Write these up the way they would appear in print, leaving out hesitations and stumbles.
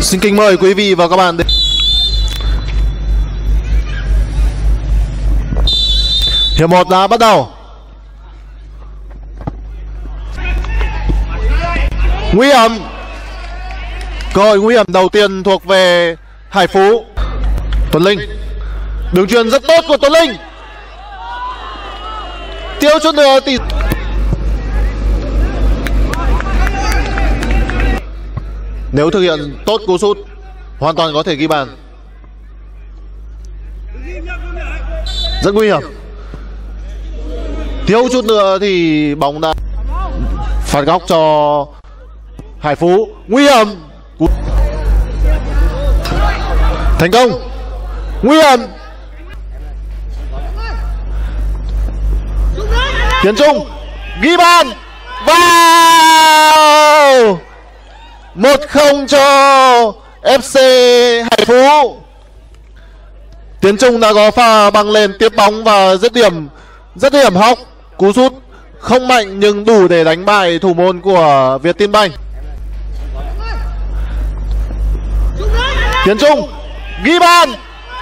Xin kính mời quý vị và các bạn đến hiệp 1 đã bắt đầu. Nguy hiểm. Cơ hội nguy hiểm đầu tiên thuộc về Hải Phú. Tuấn Linh. Đường chuyền rất tốt của Tuấn Linh. Tiêu chút nữa tỷ. Nếu thực hiện tốt cú sút, hoàn toàn có thể ghi bàn. Rất nguy hiểm. Thiếu chút nữa thì bóng đã phạt góc cho Hải Phú. Nguy hiểm. Thành công. Nguy hiểm. Tiến Trung ghi bàn. Vào 1-0 cho FC Hải Phú. Tiến Trung đã có pha băng lên tiếp bóng và dứt điểm rất hiểm hóc. Cú sút không mạnh nhưng đủ để đánh bại thủ môn của Vietinbank. Tiến Trung ghi bàn.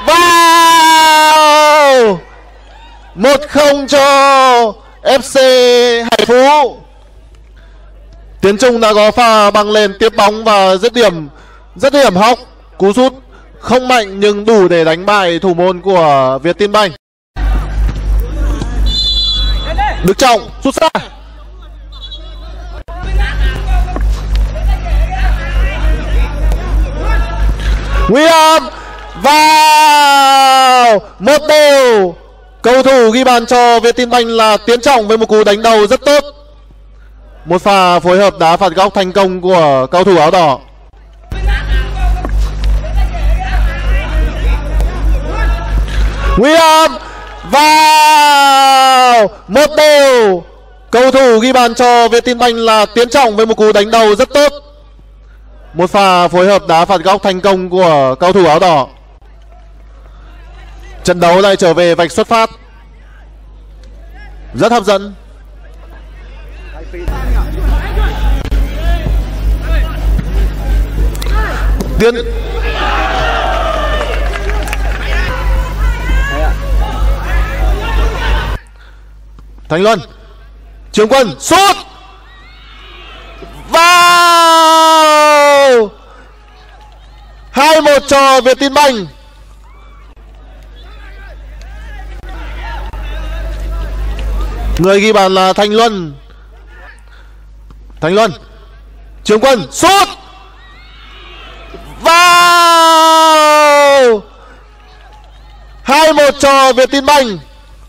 Vào 1-0 cho FC Hải Phú. Tiến Trung đã có pha băng lên tiếp bóng và dứt điểm rất hiểm hóc. Cú sút không mạnh nhưng đủ để đánh bại thủ môn của Vietinbank. Đức Trọng sút xa. Nguy hiểm. Vào 1-1. Cầu thủ ghi bàn cho Vietinbank là Tiến Trọng với một cú đánh đầu rất tốt. Một pha phối hợp đá phạt góc thành công của cầu thủ áo đỏ. Nguy hiểm. Vào 1-1. Cầu thủ ghi bàn cho Vietinbank là Tiến Trọng với một cú đánh đầu rất tốt. Một pha phối hợp đá phạt góc thành công của cầu thủ áo đỏ. Trận đấu lại trở về vạch xuất phát. Rất hấp dẫn. Tiến Thành Luân. Trường Quân sút. Vào 2-1 cho Vietinbank. Người ghi bàn là Thành Luân. Thành Luân. Trường Quân sút. Vào 2-1 cho Vietinbank.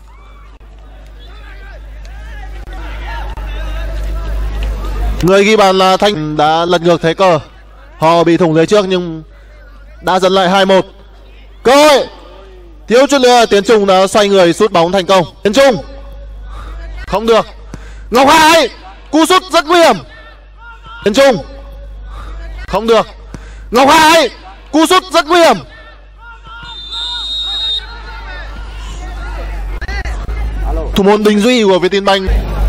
Người ghi bàn là Thanh đã lật ngược thế cờ. Họ bị thủng lưới trước nhưng đã dẫn lại 2-1. Cơ hội. Thiếu chút nữa Tiến Trung đã xoay người sút bóng thành công. Tiến Trung không được. Ngọc Hải. Cú sút rất nguy hiểm. Tiến Trung không được. Ngọc Hải. Cú sút rất nguy hiểm. Thủ môn Đình Duy của Vietinbank.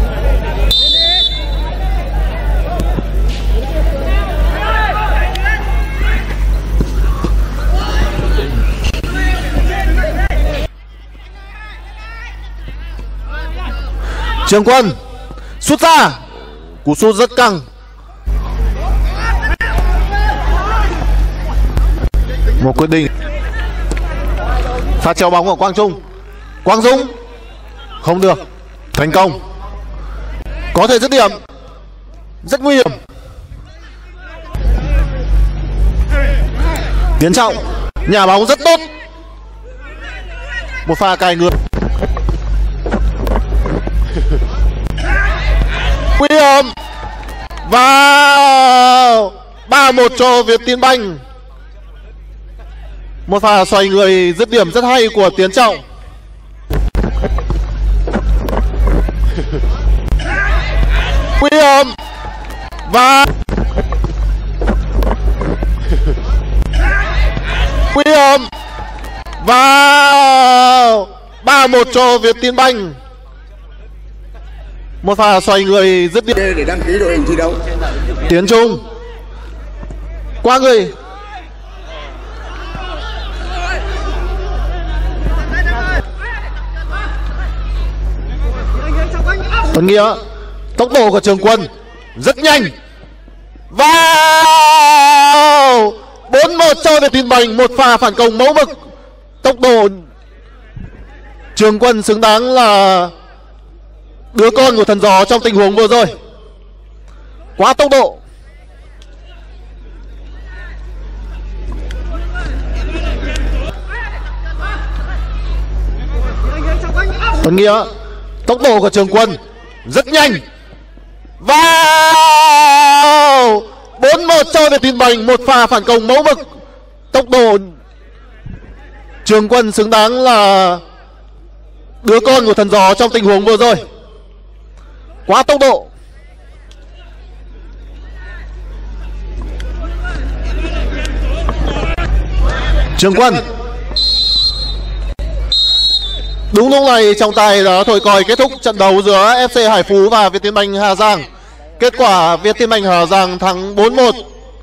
Trường Quân sút ra. Cú sút rất căng. Một quyết định. Pha treo bóng của Quang Trung. Quang Dũng không được. Thành công. Có thể dứt điểm. Rất nguy hiểm. Tiến Trọng nhả bóng rất tốt. Một pha cài ngược. Nguy hiểm. Vào 3-1 cho Vietinbank. Một pha xoay người dứt điểm rất hay của Tiến Trọng. Nguy hiểm. Và nguy hiểm. Vào 3-1 cho Vietinbank. Một pha xoay người dứt điểm để đăng ký đội hình thi đấu. Tiến Trung qua người Tuấn Nghĩa, tốc độ của Trường Quân rất nhanh. Vào 4-1 cho Vietinbank, một pha phản công mẫu mực. Tốc độ Trường Quân xứng đáng là đứa con của thần gió trong tình huống vừa rồi. Quá tốc độ. Tuấn Nghĩa, tốc độ của Trường Quân rất nhanh. Vào 4-1 cho Vietinbank, một pha phản công mẫu mực. Tốc độ Trường Quân xứng đáng là đứa con của thần gió trong tình huống vừa rồi. Quá tốc độ. Trường Quân. Đúng lúc này trọng tài đã thổi còi kết thúc trận đấu giữa FC Hải Phú và Vietinbank Hà Giang. Kết quả Vietinbank Hà Giang thắng 4-1.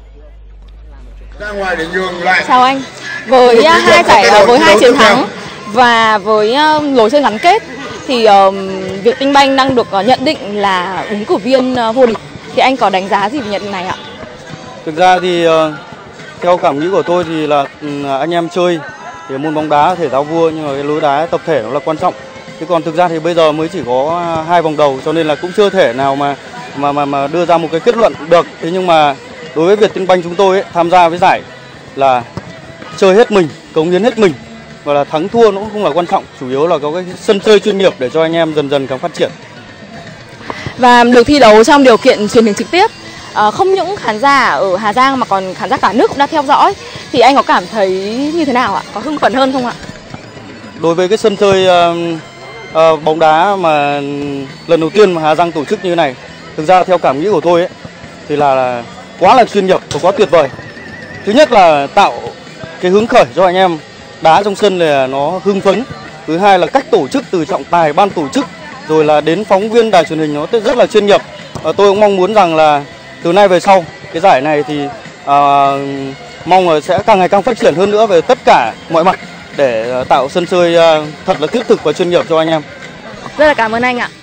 Chào anh. Với hai chiến thắng và với lối chơi gắn kết thì Vietinbank đang được nhận định là ứng cử viên vô địch. Thì anh có đánh giá gì về nhận định này ạ? Thực ra thì theo cảm nghĩ của tôi thì là anh em chơi thì môn bóng đá thể thao vua, nhưng mà cái lối đá tập thể nó là quan trọng. Chứ còn thực ra thì bây giờ mới chỉ có 2 vòng đầu, cho nên là cũng chưa thể nào mà đưa ra một cái kết luận được. Thế nhưng mà đối với Vietinbank chúng tôi tham gia với giải là chơi hết mình, cống hiến hết mình, và là thắng thua nó cũng không là quan trọng, chủ yếu là có cái sân chơi chuyên nghiệp để cho anh em dần dần càng phát triển. Và được thi đấu trong điều kiện truyền hình trực tiếp, không những khán giả ở Hà Giang mà còn khán giả cả nước cũng đã theo dõi, thì anh có cảm thấy như thế nào ạ? Có hưng phấn hơn không ạ? Đối với cái sân chơi bóng đá mà lần đầu tiên mà Hà Giang tổ chức như thế này, thực ra theo cảm nghĩ của tôi thì là quá là chuyên nghiệp và quá tuyệt vời. Thứ nhất là tạo cái hứng khởi cho anh em đá trong sân là nó hưng phấn. Thứ hai là cách tổ chức từ trọng tài, ban tổ chức, rồi là đến phóng viên đài truyền hình nó rất là chuyên nghiệp. Tôi cũng mong muốn rằng là từ nay về sau cái giải này thì mong là sẽ càng ngày càng phát triển hơn nữa về tất cả mọi mặt để tạo sân chơi thật là thiết thực và chuyên nghiệp cho anh em. Rất là cảm ơn anh ạ.